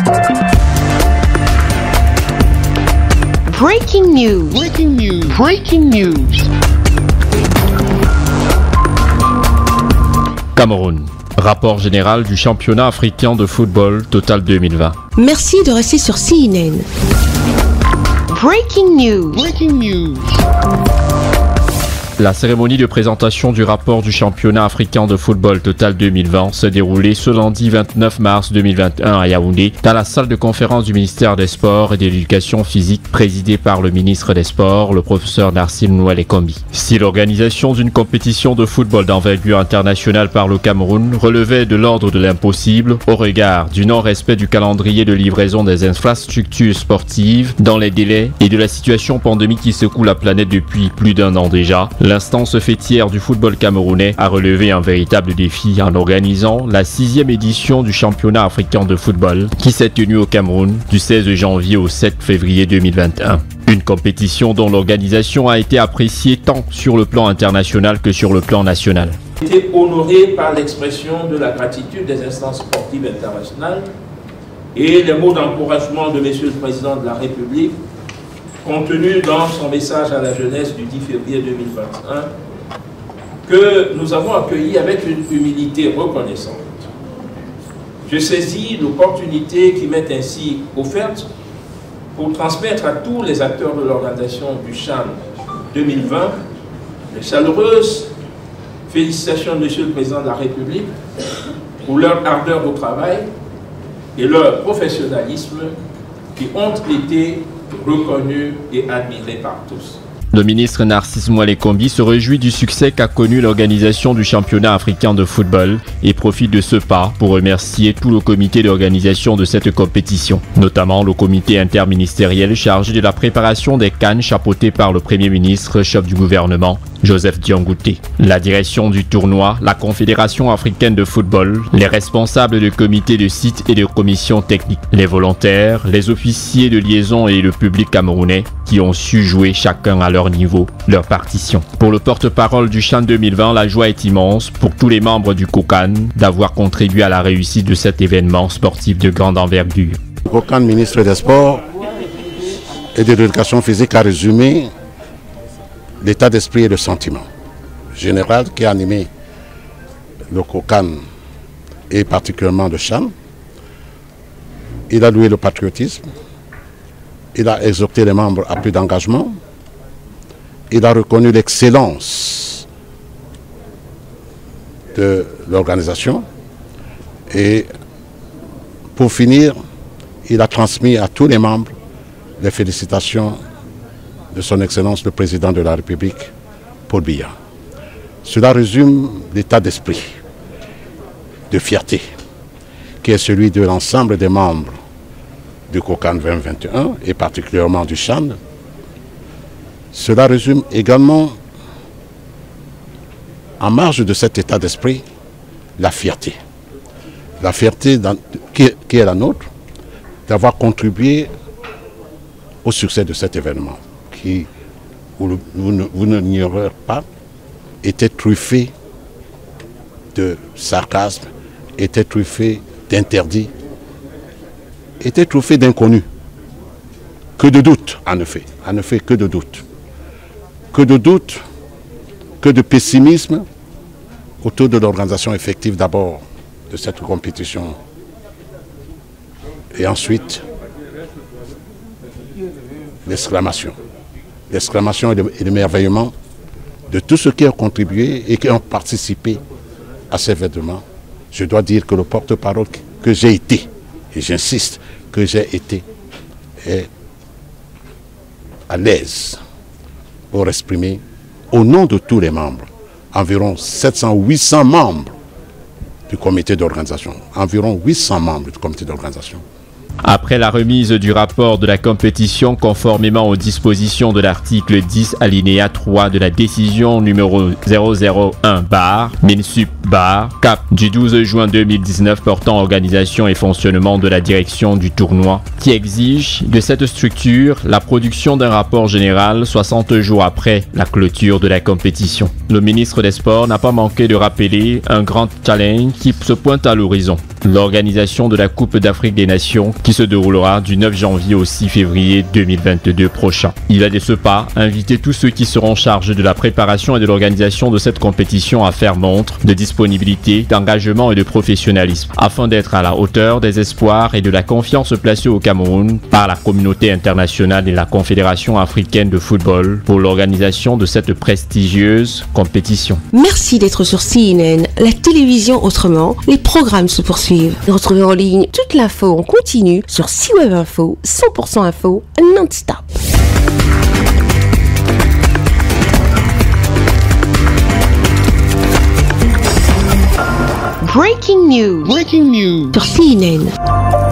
Breaking news. Breaking news. Breaking news. Cameroun. Rapport général du championnat africain de football Total 2020. Merci de rester sur CNN. Breaking news. Breaking news. La cérémonie de présentation du rapport du championnat africain de football Total 2020 s'est déroulée ce lundi 29 mars 2021 à Yaoundé, dans la salle de conférence du ministère des Sports et de l'Éducation physique présidée par le ministre des Sports, le professeur Narcisse Mouele Kombi. Si l'organisation d'une compétition de football d'envergure internationale par le Cameroun relevait de l'ordre de l'impossible au regard du non-respect du calendrier de livraison des infrastructures sportives dans les délais et de la situation pandémique qui secoue la planète depuis plus d'un an déjà, l'instance fêtière du football camerounais a relevé un véritable défi en organisant la 6e édition du championnat africain de football qui s'est tenue au Cameroun du 16 janvier au 7 février 2021. Une compétition dont l'organisation a été appréciée tant sur le plan international que sur le plan national. J'ai été honoré par l'expression de la gratitude des instances sportives internationales et les mots d'encouragement de Monsieur le Président de la République contenu dans son message à la jeunesse du 10 février 2021, que nous avons accueilli avec une humilité reconnaissante. Je saisis l'opportunité qui m'est ainsi offerte pour transmettre à tous les acteurs de l'organisation du CHAN 2020 les chaleureuses félicitations de Monsieur le Président de la République pour leur ardeur au travail et leur professionnalisme qui ont été reconnu et admiré par tous. Le ministre Narcisse Mouele Kombi se réjouit du succès qu'a connu l'organisation du championnat africain de football et profite de ce pas pour remercier tout le comité d'organisation de cette compétition, notamment le comité interministériel chargé de la préparation des CAN chapeauté par le Premier ministre, chef du gouvernement, Joseph Diangouté, la direction du tournoi, la Confédération africaine de football, les responsables de comités de sites et de commissions techniques, les volontaires, les officiers de liaison et le public camerounais qui ont su jouer chacun à leur niveau, leur partition. Pour le porte-parole du CHAN 2020, la joie est immense pour tous les membres du COCAN d'avoir contribué à la réussite de cet événement sportif de grande envergure. Le COCAN, ministre des Sports et de l'Éducation physique, a résumé l'état d'esprit et le sentiment général qui a animé le COCAN et particulièrement le CHAN. Il a loué le patriotisme, il a exhorté les membres à plus d'engagement, il a reconnu l'excellence de l'organisation et pour finir, il a transmis à tous les membres les félicitations de son Excellence le Président de la République, Paul Biya. Cela résume l'état d'esprit, de fierté, qui est celui de l'ensemble des membres du COCAN 2021 et particulièrement du CHAN. Cela résume également, en marge de cet état d'esprit, la fierté. La fierté qui est la nôtre, d'avoir contribué au succès de cet événement, qui, vous ne l'ignorez pas, était truffé de sarcasme, était truffé d'interdits, était truffé d'inconnus. Que de doutes, en effet, que de doutes. Que de doutes, que de pessimisme autour de l'organisation effective d'abord de cette compétition. Et ensuite, l'exclamation et l'émerveillement de tous ceux qui ont contribué et qui ont participé à ces événements. Je dois dire que le porte-parole que j'ai été, et j'insiste que j'ai été, est à l'aise pour exprimer au nom de tous les membres, environ 700-800 membres du comité d'organisation, environ 800 membres du comité d'organisation. Après la remise du rapport de la compétition conformément aux dispositions de l'article 10 alinéa 3 de la décision numéro 001/MINSUP/CAP du 12 juin 2019 portant organisation et fonctionnement de la direction du tournoi, qui exige de cette structure la production d'un rapport général 60 jours après la clôture de la compétition. Le ministre des Sports n'a pas manqué de rappeler un grand challenge qui se pointe à l'horizon. l'organisation de la Coupe d'Afrique des Nations qui se déroulera du 9 janvier au 6 février 2022 prochain. Il a de ce pas invité tous ceux qui seront chargés de la préparation et de l'organisation de cette compétition à faire montre de disponibilité, d'engagement et de professionnalisme afin d'être à la hauteur des espoirs et de la confiance placée au Cameroun par la communauté internationale et la Confédération africaine de football pour l'organisation de cette prestigieuse compétition. Merci d'être sur CNN, la télévision autrement. Les programmes se poursuivent. Retrouvez en ligne toute l'info en continu sur C-Web Info, 100% info, non-stop. Breaking news. Breaking news. Sur CNN.